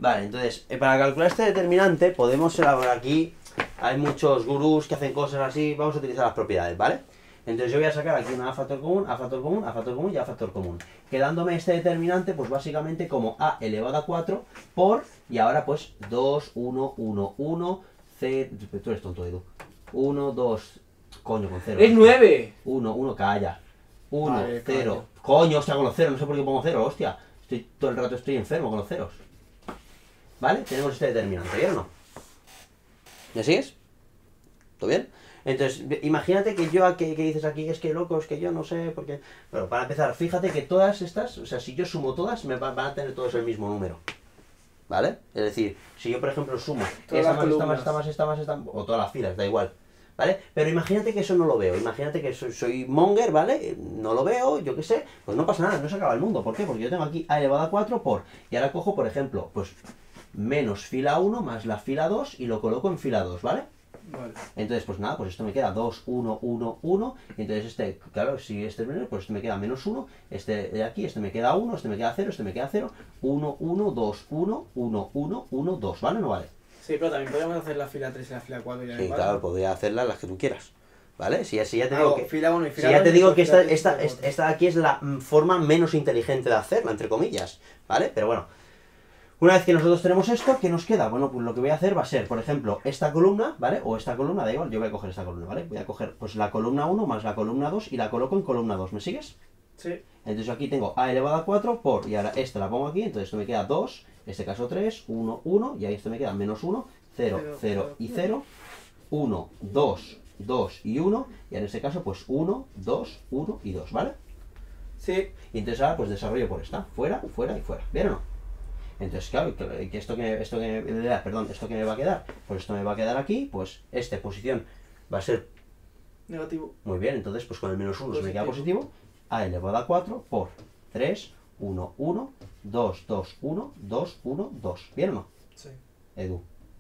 Vale, entonces, para calcular este determinante podemos elaborar aquí, hay muchos gurús que hacen cosas así, vamos a utilizar las propiedades, ¿vale? Entonces yo voy a sacar aquí una a factor común, a factor común, a factor común y a factor común. Quedándome este determinante, pues básicamente como a elevado a 4 por, y ahora pues 2, 1, 1, 1, c... Tú eres tonto, Edu. 1, 2, coño, con 0. ¡Es 9! 1, 1, calla. 1, Vale, 0. calla. Coño, hostia, con los ceros, no sé por qué pongo 0, hostia. Todo el rato estoy enfermo con los ceros. ¿Vale? Tenemos este determinante, ¿bien o no? ¿Me sigues? ¿Todo bien? Entonces, imagínate que yo, que dices aquí, es que loco, es que yo no sé, porque... Bueno, para empezar, fíjate que todas estas, o sea, si yo sumo todas, me van a tener todos el mismo número. ¿Vale? Es decir, si yo, por ejemplo, sumo esta más, esta más, o todas las filas, da igual. ¿Vale? Pero imagínate que eso no lo veo, imagínate que soy monger, ¿vale? No lo veo, yo qué sé, pues no pasa nada, no se acaba el mundo. ¿Por qué? Porque yo tengo aquí a elevado a 4 por... Y ahora cojo, por ejemplo, pues menos fila 1 más la fila 2 y lo coloco en fila 2, ¿vale? Vale. Entonces, pues nada, pues esto me queda 2, 1, 1, 1. Y entonces este, claro, si este primero, pues este me queda menos 1. Este de aquí, este me queda 1, este me queda 0, este me queda 0. 1, 1, 2, 1, 1, 1, 1, 2. ¿Vale o no vale? Sí, pero también podemos hacer la fila 3 y la fila 4 y ya. Sí, claro, podría hacerlas las que tú quieras. ¿Vale? Si ya te Hago digo que... fila 1 y Si fila ya 2 te y digo después que fila 3 y fila 4. esta de aquí es la forma menos inteligente de hacerla, entre comillas. ¿Vale? Pero bueno. Una vez que nosotros tenemos esto, ¿qué nos queda? Bueno, pues lo que voy a hacer va a ser, por ejemplo, esta columna, ¿vale? O esta columna, da igual, yo voy a coger esta columna, ¿vale? Voy a coger pues la columna 1 más la columna 2 y la coloco en columna 2, ¿me sigues? Sí. Entonces aquí tengo a elevado a 4 por, y ahora esta la pongo aquí, entonces esto me queda 2, en este caso 3, 1, 1, y ahí esto me queda menos 1, 0, 0 y 0, 1, 2, 2 y 1, y en este caso pues 1, 2, 1 y 2, ¿vale? Sí. Y entonces ahora pues desarrollo por esta, fuera, fuera y fuera, ¿bien o no? Entonces, claro, que esto que me va a quedar, pues esto me va a quedar aquí, pues esta posición va a ser Negativo. muy bien, entonces pues con el menos 1 se me queda positivo, a elevado a 4 por 3, 1, 1, 2, 2, 1, 2, 1, 2, ¿bien o no? Sí. Edu.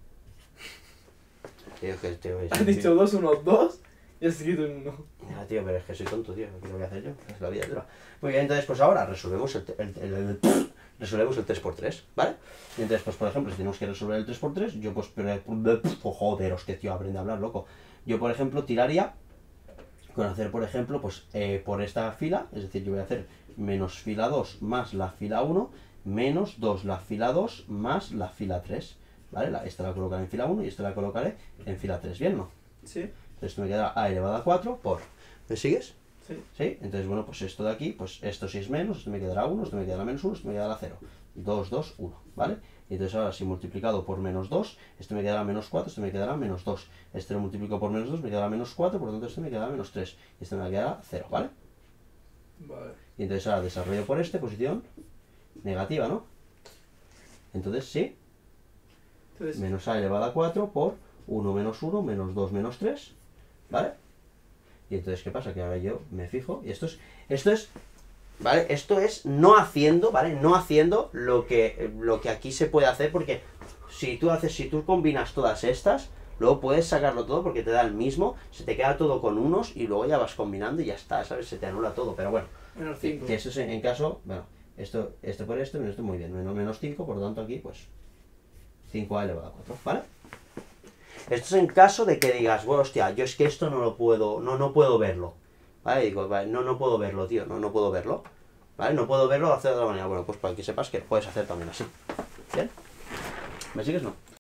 Tío, Has dicho 2, 1, 2 y has escrito un 1. Ah, tío, pero es que soy tonto, tío, ¿qué lo voy a hacer yo? Es la vida dura. Muy bien, entonces pues ahora resolvemos resolvemos el 3×3, ¿vale? Y entonces, pues por ejemplo, si tenemos que resolver el 3×3, yo pues, joder, hostia, tío, aprende a hablar, loco. Yo, por ejemplo, tiraría con hacer, por ejemplo, pues por esta fila, es decir, yo voy a hacer menos fila 2 más la fila 1, menos 2 la fila 2 más la fila 3, ¿vale? Esta la colocaré en fila 1 y esta la colocaré en fila 3, ¿bien, no? Sí. Entonces esto me queda a elevado a 4 por... ¿Me sigues? Sí. ¿Sí? Entonces, bueno, pues esto de aquí, pues esto sí es menos, esto me quedará 1, esto me quedará menos 1, esto me quedará 0. 2, 2, 1, ¿vale? Y entonces ahora si multiplicado por menos 2, esto me quedará menos 4, esto me quedará menos 2. Este lo multiplico por menos 2, me quedará menos 4, por lo tanto esto me quedará menos 3. Y esto me quedará 0, ¿vale? Vale. Y entonces ahora desarrollo por este, posición negativa, ¿no? Entonces sí, Entonces, menos a elevado a 4 por 1 menos 1, menos 2 menos 3, ¿vale? Y entonces, ¿qué pasa? Que ahora yo me fijo, y esto es, ¿vale? Esto es no haciendo, ¿vale? No haciendo lo que aquí se puede hacer, porque si tú combinas todas estas, luego puedes sacarlo todo porque te da el mismo, se te queda todo con unos y luego ya vas combinando y ya está, ¿sabes? Se te anula todo, pero bueno. menos 5. Que eso es en caso, bueno, esto por esto, menos esto muy bien, menos 5, por lo tanto aquí, pues, 5a elevado a 4, ¿vale? Esto es en caso de que digas, bueno, hostia, yo es que esto no lo puedo, no puedo verlo, ¿vale? Digo, vale, no puedo verlo, tío, no puedo verlo, ¿vale? No puedo verlo, hacer de otra manera. Bueno, pues para que sepas que lo puedes hacer también así, ¿bien? ¿Me sigues o no?